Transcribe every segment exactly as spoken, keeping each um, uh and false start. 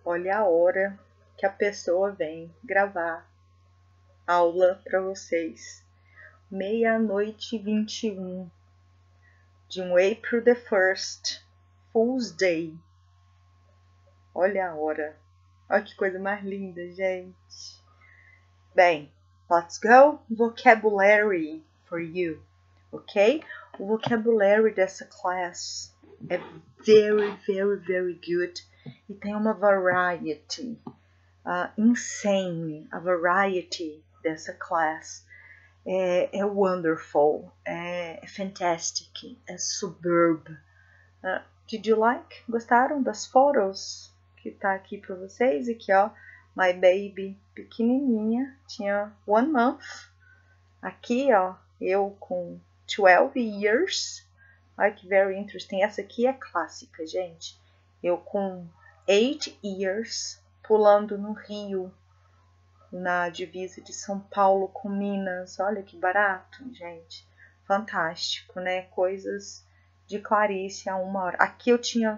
olha a hora que a pessoa vem gravar aula para vocês. Meia-noite e vinte e um de um April the first, Fool's Day. Olha a hora. Olha que coisa mais linda, gente. Bem, let's go. Vocabulary for you, ok? O vocabulary dessa class é very, very, very good. E tem uma variety, uh, insane, a variety dessa class. É, é wonderful, é, é fantastic, é superb. Uh, did you like? Gostaram das fotos que tá aqui para vocês? Aqui, ó, my baby pequenininha, tinha one month. Aqui, ó, eu com twelve years. Olha que very interesting. Essa aqui é clássica, gente. Eu com eight years, pulando no rio, na divisa de São Paulo com Minas. Olha que barato, gente. Fantástico, né? Coisas de Clarice a uma hora. Aqui eu tinha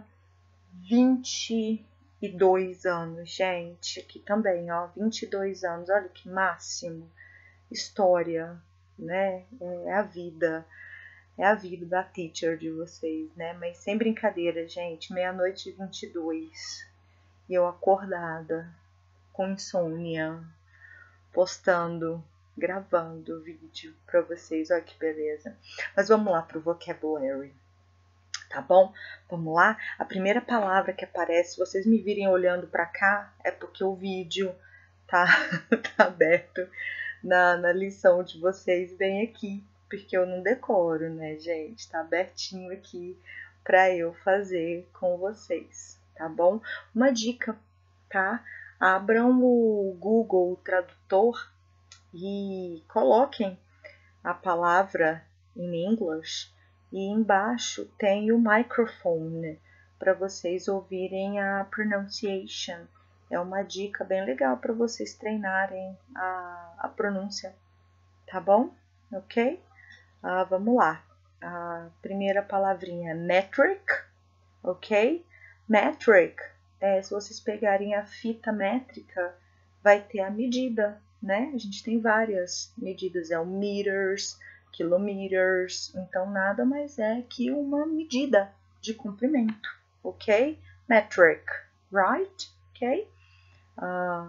vinte e dois anos, gente. Aqui também, ó, vinte e dois anos. Olha que máximo. História, né? É a vida. É a vida da teacher de vocês, né? Mas sem brincadeira, gente. Meia-noite e vinte e dois. E eu acordada, com insônia, postando, gravando vídeo para vocês. Olha que beleza. Mas vamos lá pro vocabulary, tá bom? Vamos lá. A primeira palavra que aparece, se vocês me virem olhando para cá, é porque o vídeo tá, tá aberto na, na lição de vocês bem aqui, porque eu não decoro, né, gente? Tá abertinho aqui para eu fazer com vocês, tá bom? Uma dica, tá? Abram o Google Tradutor e coloquem a palavra em inglês e embaixo tem o microphone para vocês ouvirem a pronunciation. É uma dica bem legal para vocês treinarem a, a pronúncia, tá bom? Ok? Ah, vamos lá. A primeira palavrinha, metric, ok? Metric. É, se vocês pegarem a fita métrica, vai ter a medida, né? A gente tem várias medidas, é o meters, kilometers, então nada mais é que uma medida de comprimento, ok? Metric, right? Ok? Uh,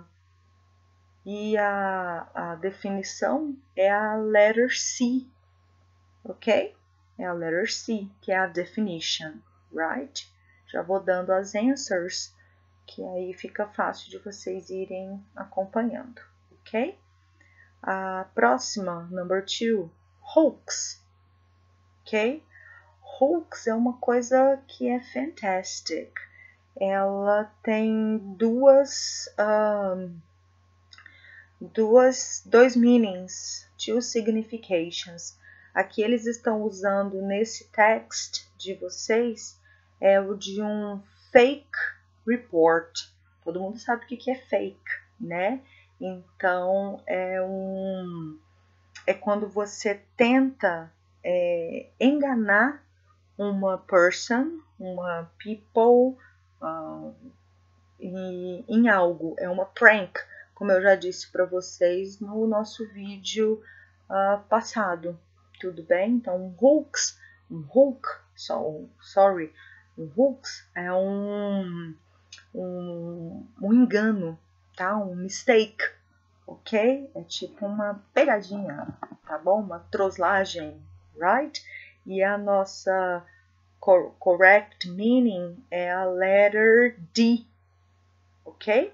e a, a definição é a letter C, ok? É a letter C, que é a definition, right? Já vou dando as answers, que aí fica fácil de vocês irem acompanhando, ok? A próxima, number two, hoax, ok? Hoax é uma coisa que é fantastic. Ela tem duas, um, duas, dois meanings, two significations. Aqui eles estão usando nesse text de vocês é o de um fake report. Todo mundo sabe o que é fake, né? Então, é um é quando você tenta é, enganar uma person, uma people, uh, em, em algo. É uma prank, como eu já disse para vocês no nosso vídeo uh, passado. Tudo bem? Então, um hoax, um hook, so, sorry, um hoax é um Um, um engano, tá? Um mistake, ok? É tipo uma pegadinha, tá bom? Uma troslagem, right? E a nossa cor correct meaning é a letter D, ok?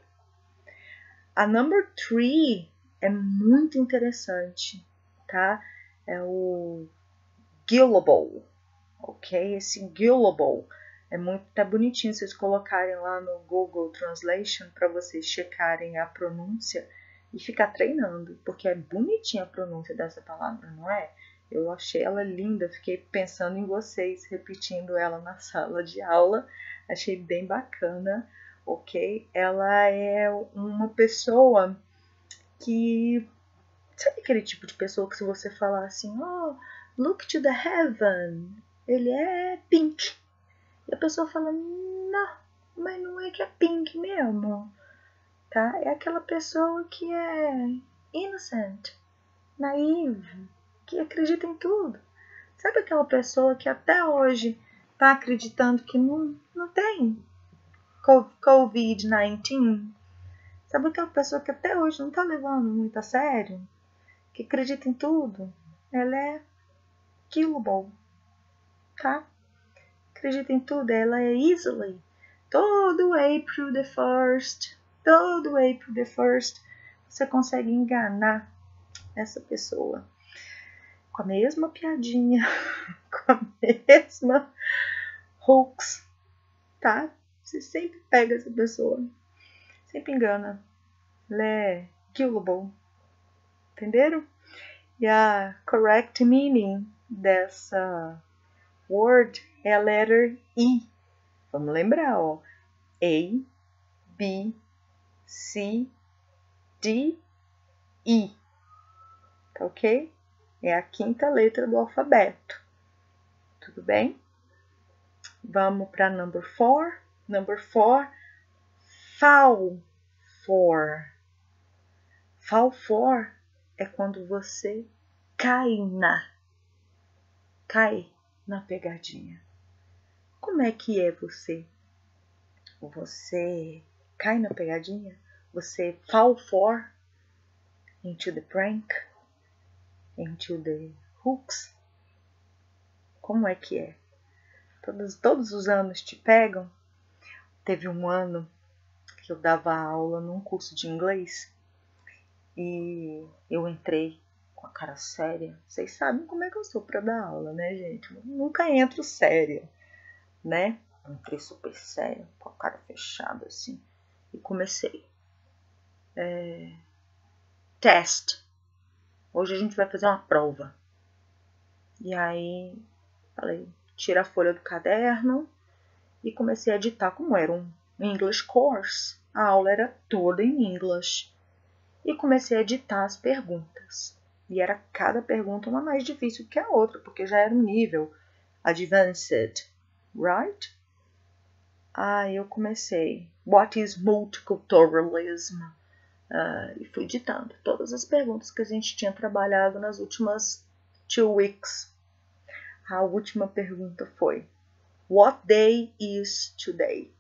A number three é muito interessante, tá? É o gullible, ok? Esse gullible é muito, tá bonitinho vocês colocarem lá no Google Translation para vocês checarem a pronúncia e ficar treinando, porque é bonitinha a pronúncia dessa palavra, não é? Eu achei ela linda, fiquei pensando em vocês, repetindo ela na sala de aula, achei bem bacana, ok? Ela é uma pessoa que, sabe aquele tipo de pessoa que se você falar assim, oh, look to the heaven, ele é pink. E a pessoa fala, não, mas não é que é pink mesmo, tá? É aquela pessoa que é innocent, naive, que acredita em tudo. Sabe aquela pessoa que até hoje tá acreditando que não, não tem covid dezenove? Sabe aquela pessoa que até hoje não tá levando muito a sério? Que acredita em tudo? Ela é killable, tá? Acredita em tudo, ela é easily. Todo April the first, todo April the first, você consegue enganar essa pessoa. Com a mesma piadinha, com a mesma hoax, tá? Você sempre pega essa pessoa, sempre engana. Ela é killable, entenderam? E a correct meaning dessa word é a letter E. Vamos lembrar, ó. A, B, C, D, E. Tá ok? É a quinta letra do alfabeto. Tudo bem? Vamos para number four. Number four, fall for. Fall for é quando você cai na. Cai na pegadinha. Como é que é você? Você cai na pegadinha? Você fall for into the prank? Into the hooks? Como é que é? Todos, todos os anos te pegam? Teve um ano que eu dava aula num curso de inglês e eu entrei com a cara séria. Vocês sabem como é que eu sou pra dar aula, né, gente? Eu nunca entro séria, né? Eu entrei super séria, com a cara fechada assim, e comecei. É... Test. Hoje a gente vai fazer uma prova. E aí, falei, tira a folha do caderno e comecei a ditar. Como era um English course, a aula era toda em English. E comecei a ditar as perguntas. E era cada pergunta uma mais difícil que a outra, porque já era um nível advanced, right? Aí eu comecei, what is multiculturalism? Uh, e fui ditando todas as perguntas que a gente tinha trabalhado nas últimas two weeks. A última pergunta foi, what day is today?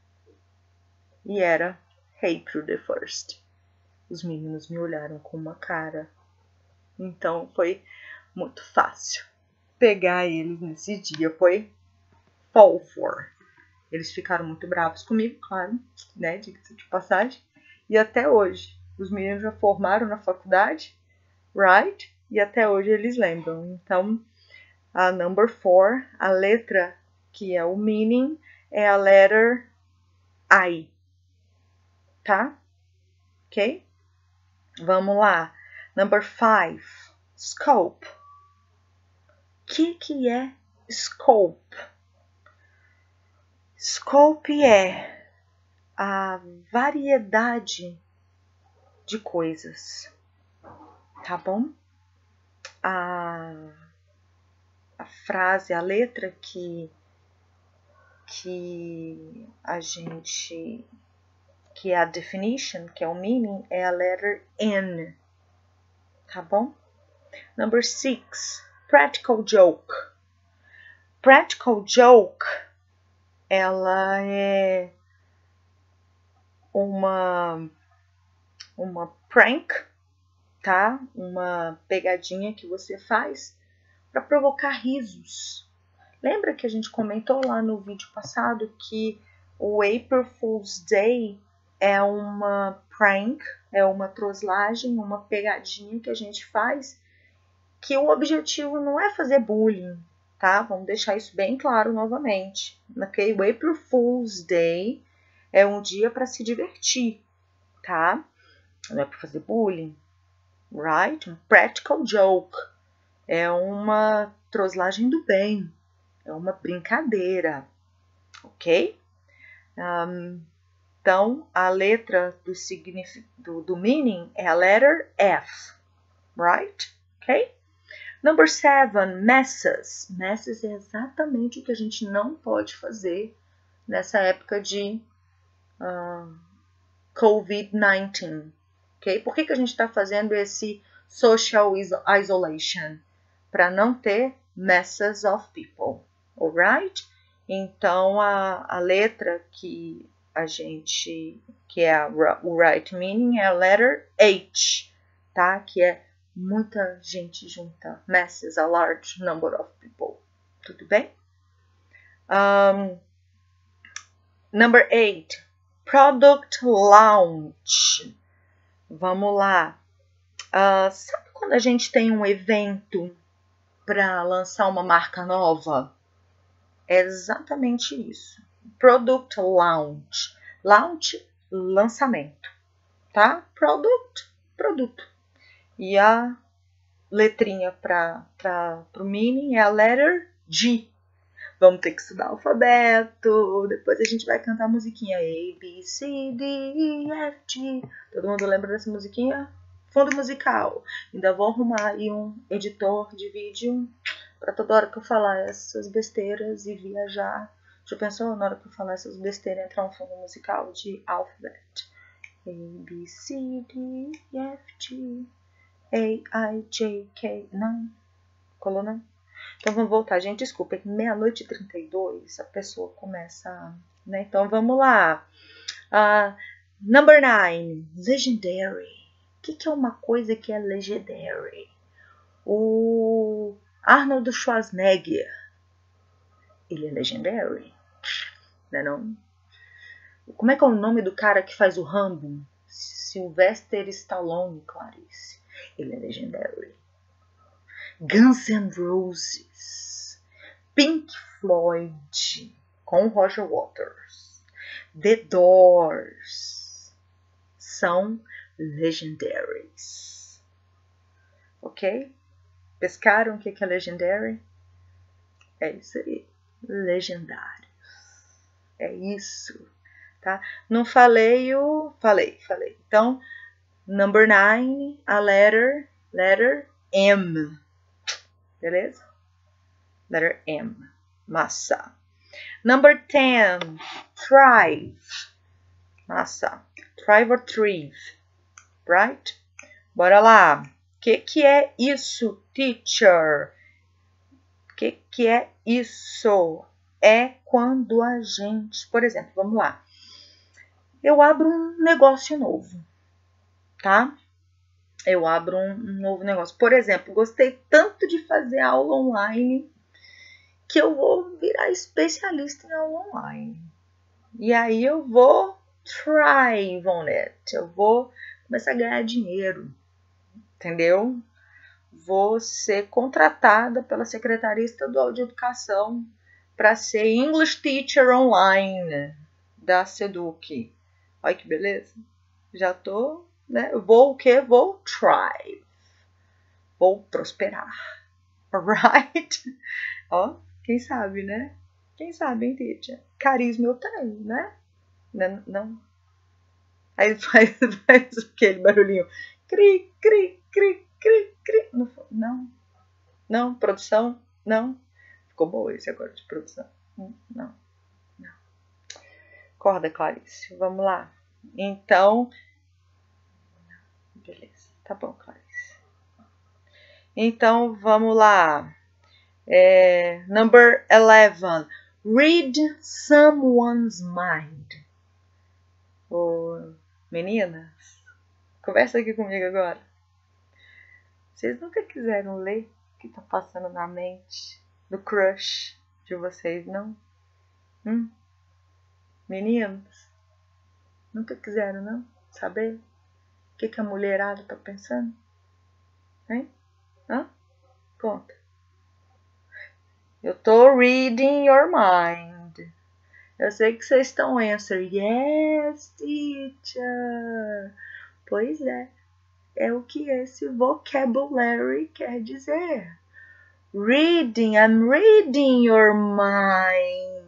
E era April the first. Os meninos me olharam com uma cara. Então foi muito fácil pegar eles nesse dia. Foi fall for. Eles ficaram muito bravos comigo, claro, né? Diga-se de passagem. E até hoje, os meninos já formaram na faculdade, right? E até hoje eles lembram. Então, a number four, a letra que é o meaning, é a letter I. Tá? Ok? Vamos lá. Number five, scope. O que, que é scope? Scope é a variedade de coisas, tá bom? A, a frase, a letra que, que a gente, que é a definition, que é o meaning, é a letter N, tá bom? Number six, practical joke. Practical joke, ela é uma, uma prank, tá? Uma pegadinha que você faz para provocar risos. Lembra que a gente comentou lá no vídeo passado que o April Fool's Day é uma prank, é uma troslagem, uma pegadinha que a gente faz, que o objetivo não é fazer bullying, tá? Vamos deixar isso bem claro novamente. Okay? O April Fool's Day é um dia para se divertir, tá? Não é para fazer bullying, right? Um practical joke é uma troslagem do bem, é uma brincadeira, ok? Um, então, a letra do, do, do meaning é a letter F, right? Ok? Number seven, messes. Messes é exatamente o que a gente não pode fazer nessa época de uh, covid dezenove. Okay? Por que, que a gente está fazendo esse social isolation? Para não ter masses of people. Alright? Então, a, a letra que a gente, que é a, o right meaning, é a letter H, tá? Que é muita gente junta. Masses, a large number of people. Tudo bem? Um, number eight. Product launch. Vamos lá. Uh, sabe quando a gente tem um evento para lançar uma marca nova? É exatamente isso. Product launch. Launch, lançamento. Tá? Product, produto. E a letrinha para o meaning é a letter G. Vamos ter que estudar alfabeto. Depois a gente vai cantar a musiquinha A, B, C, D, E, F, G. Todo mundo lembra dessa musiquinha? Fundo musical. Ainda vou arrumar aí um editor de vídeo para toda hora que eu falar essas besteiras e viajar. Já pensou na hora que eu falar essas besteiras entrar um fundo musical de alfabeto? A, B, C, D, E, F, G, A, I, J, K. Não? Colou não? Então vamos voltar, gente. Desculpa, é que meia-noite e trinta e dois a pessoa começa, né? Então vamos lá. Uh, number nine, legendary. O que, que é uma coisa que é legendary? O Arnold Schwarzenegger, ele é legendary? Não é não? Como é que é o nome do cara que faz o Rambo? Sylvester Stallone, Clarice. Ele é legendary. Guns N' Roses, Pink Floyd, com Roger Waters, The Doors, são legendaries. Ok? Pescaram o que é legendary? É isso aí, legendários. É isso, tá? Não falei o... Falei, falei. Então, number nine, a letter, letter M. Beleza? Letter M. Massa. Number ten. Thrive. Massa. Thrive or thrive. Right? Bora lá. O que, que é isso, teacher? O que, que é isso? É quando a gente... Por exemplo, vamos lá. Eu abro um negócio novo. Tá? Eu abro um novo negócio. Por exemplo, gostei tanto de fazer aula online que eu vou virar especialista em aula online. E aí eu vou thrive on it. Eu vou começar a ganhar dinheiro. Entendeu? Vou ser contratada pela Secretaria Estadual de Educação para ser English Teacher Online da Seduc. Olha que beleza. Já tô... Né? Vou o quê? Vou thrive. Vou prosperar. Alright? Ó, quem sabe, né? Quem sabe, hein, teacher? Carisma eu tenho, né? Não? não. Aí faz, faz aquele barulhinho. Cri, cri, cri, cri, cri. Não, não. Não, produção? Não. Ficou bom esse agora de produção. Não. Não. Acorda, Clarice. Vamos lá. Então... Beleza, tá bom, Clarice. Então, vamos lá. É, number eleven. Read someone's mind. Ô, meninas, conversa aqui comigo agora. Vocês nunca quiseram ler o que tá passando na mente do crush de vocês, não? Hum? Meninos, nunca quiseram, não? Saber o que, que a mulherada tá pensando? Hein? Hã? Conta. Eu tô reading your mind. Eu sei que vocês estão answer. Yes, teacher. Pois é. É o que esse vocabulary quer dizer. Reading, I'm reading your mind.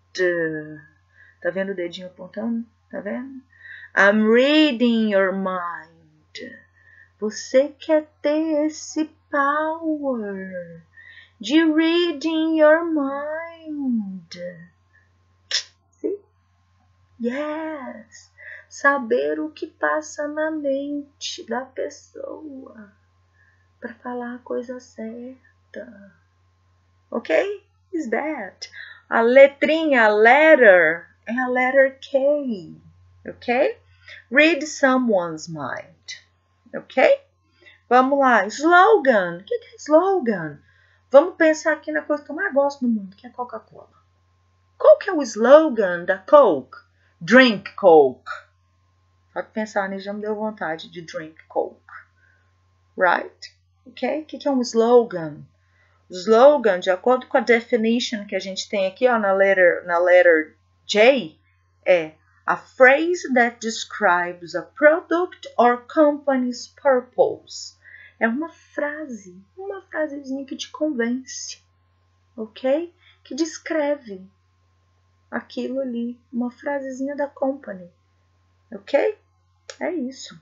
Tá vendo o dedinho apontando? Tá vendo? I'm reading your mind. Você quer ter esse power de reading your mind. Sim? Yes! Saber o que passa na mente da pessoa para falar a coisa certa. Ok? Is that? A letrinha, a letter, é a letter K. Ok? Read someone's mind. Ok? Vamos lá. Slogan. O que é slogan? Vamos pensar aqui na coisa que eu mais gosto do mundo, que é a Coca-Cola. Qual que é o slogan da Coke? Drink Coke. Só que pensar nisso já me deu vontade de drink Coke. Right? Ok? O que é um slogan? Slogan, de acordo com a definition que a gente tem aqui ó, na, letter, na letter J, é a phrase that describes a product or company's purpose. É uma frase, uma frasezinha que te convence, ok? Que descreve aquilo ali, uma frasezinha da company, ok? É isso.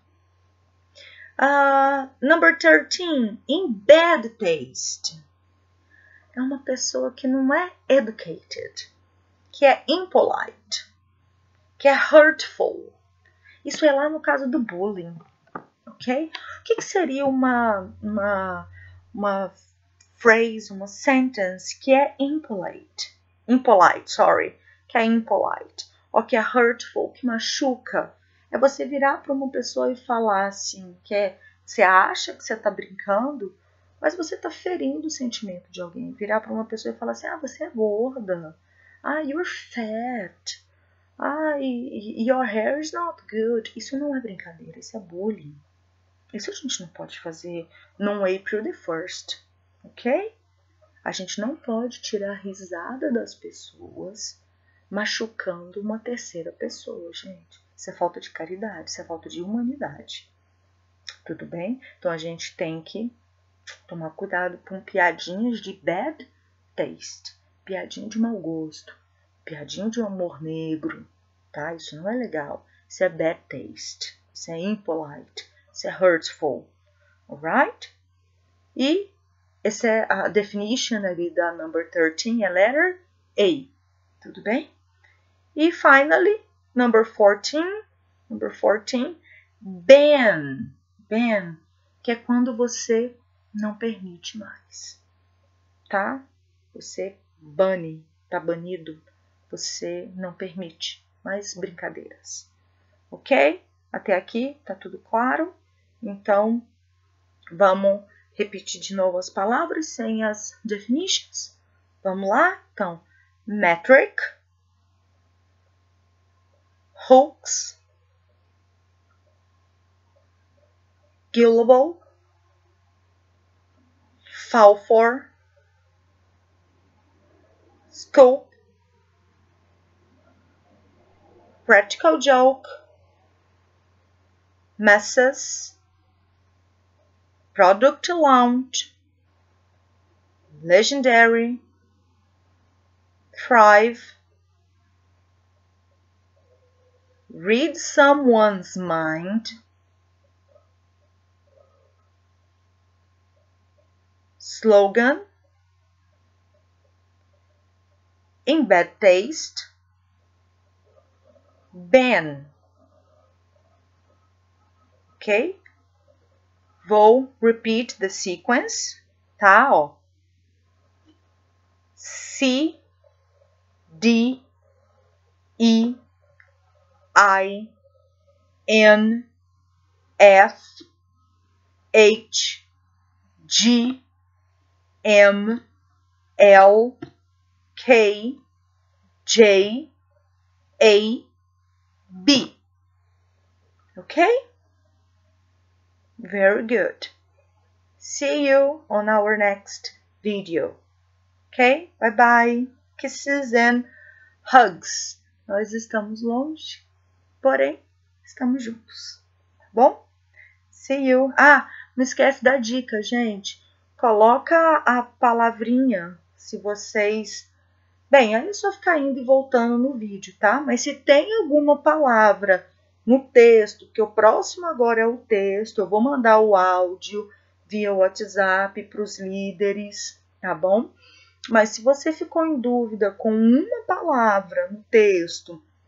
Uh, number thirteen, in bad taste. É uma pessoa que não é educated, que é impolite, que é hurtful. Isso é lá no caso do bullying, ok? O que, que seria uma, uma, uma phrase, uma sentence que é impolite? Impolite, sorry, que é impolite, ou que é hurtful, que machuca. É você virar para uma pessoa e falar assim, que é, você acha que você está brincando, mas você está ferindo o sentimento de alguém. Virar para uma pessoa e falar assim, ah, você é gorda. Ah, you're fat. Ah, your hair is not good. Isso não é brincadeira, isso é bullying. Isso a gente não pode fazer num April the first, ok? A gente não pode tirar a risada das pessoas machucando uma terceira pessoa, gente. Isso é falta de caridade, isso é falta de humanidade. Tudo bem? Então a gente tem que tomar cuidado com piadinhas de bad taste, piadinha de mau gosto, piadinha de humor negro, tá? Isso não é legal. Isso é bad taste, isso é impolite, isso é hurtful, alright? E essa é a definition ali da number thirteen, é letter A, tudo bem? E finally, number fourteen, number fourteen, ban, ban, que é quando você não permite mais, tá? Você bane, tá banido, você não permite mais brincadeiras, ok? Até aqui tá tudo claro? Então, vamos repetir de novo as palavras sem as definitions? Vamos lá? Então, metric, hoax, gullible, fall for, scope, practical joke, messes, product launch, legendary, thrive, read someone's mind, slogan, in bad taste, ban. Ok? Vou repeat the sequence, tá? Ó. C, D, E, I, N, F, H, G, M, L, K, J, A, B. Okay? Very good. See you on our next video. Okay? Bye bye. Kisses and hugs. Nós estamos longe, porém estamos juntos. Tá bom? See you. Ah, não esquece da dica, gente. Coloca a palavrinha se vocês... Bem, aí é só ficar indo e voltando no vídeo, tá? Mas se tem alguma palavra no texto, que o próximo agora é o texto, eu vou mandar o áudio via WhatsApp para os líderes, tá bom? Mas se você ficou em dúvida com uma palavra no texto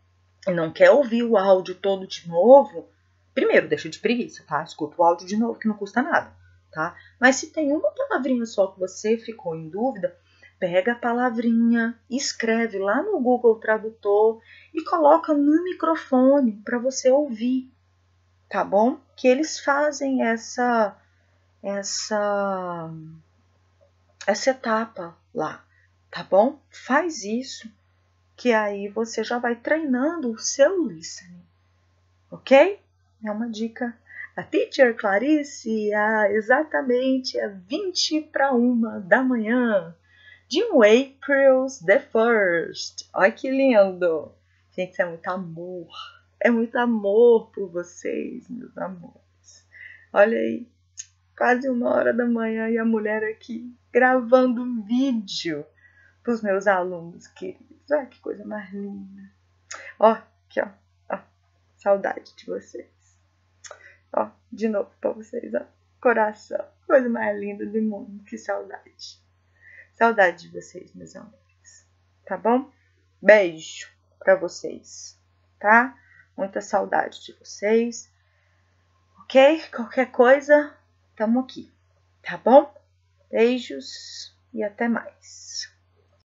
e não quer ouvir o áudio todo de novo, primeiro, deixa de preguiça, tá? Escuta o áudio de novo, que não custa nada, tá? Mas se tem uma palavrinha só que você ficou em dúvida, pega a palavrinha, escreve lá no Google Tradutor e coloca no microfone para você ouvir, tá bom? Que eles fazem essa, essa, essa etapa lá, tá bom? Faz isso, que aí você já vai treinando o seu listening, ok? É uma dica. A Teacher Clarice, a exatamente a vinte para uma da manhã de um April's the first. Olha que lindo! Gente, isso é muito amor. É muito amor por vocês, meus amores. Olha aí, quase uma hora da manhã e a mulher aqui gravando vídeo para os meus alunos queridos. Olha que coisa mais linda. Ó, aqui, ó. ó saudade de vocês. Ó, de novo para vocês, ó. Coração. Coisa mais linda do mundo. Que saudade. Saudade de vocês, meus amores. Tá bom? Beijo para vocês, tá? Muita saudade de vocês. Ok? Qualquer coisa, tamo aqui. Tá bom? Beijos e até mais.